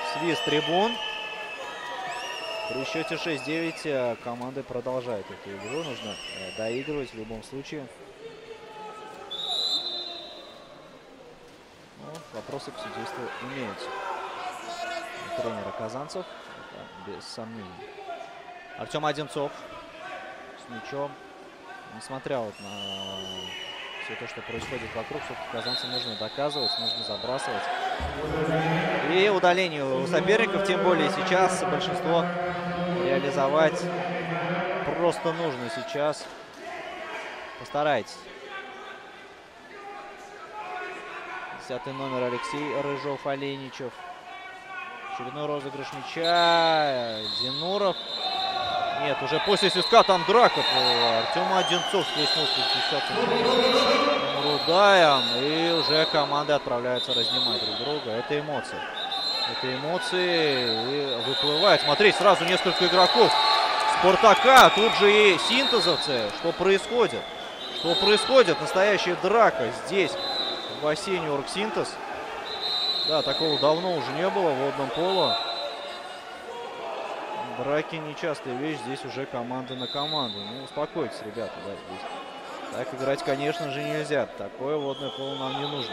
Свист трибун. При счете 6-9 команды продолжают эту игру. Нужно доигрывать в любом случае. Но вопросы к судейству имеются. Тренера Казанцев. Это без сомнений. Артем Одинцов с мячом. Несмотря вот на все то, что происходит вокруг, все-таки казанцам нужно доказывать, нужно забрасывать. И удаление у соперников, тем более сейчас, большинство реализовать просто нужно сейчас. Постарайтесь. 10-й номер Алексей Рыжов-Оленичев. Очередной розыгрыш мяча. Зинуров. Нет, уже после свистка там драка. Артем Одинцов схлестнулся с 10-м Рудаем. И уже команды отправляются разнимать друг друга. Это эмоции. Это эмоции. И выплывает. Смотрите, сразу несколько игроков Спартака. Тут же и синтезовцы. Что происходит? Что происходит? Настоящая драка здесь, в бассейне Оргсинтез. Да, такого давно уже не было в водном поло. Драки нечастая вещь, здесь уже команда на команду. Ну, успокойтесь, ребята, да, здесь. Так играть, конечно же, нельзя. Такое водное поло нам не нужно.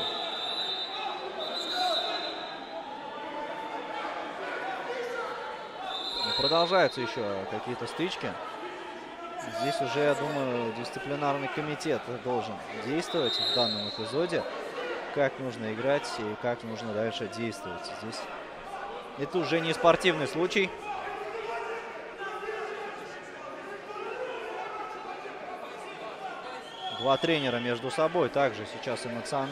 Но продолжаются еще какие-то стычки. Здесь уже, я думаю, дисциплинарный комитет должен действовать в данном эпизоде. Как нужно играть и как нужно дальше действовать. Здесь это уже не спортивный случай. Два тренера между собой также сейчас эмоционально.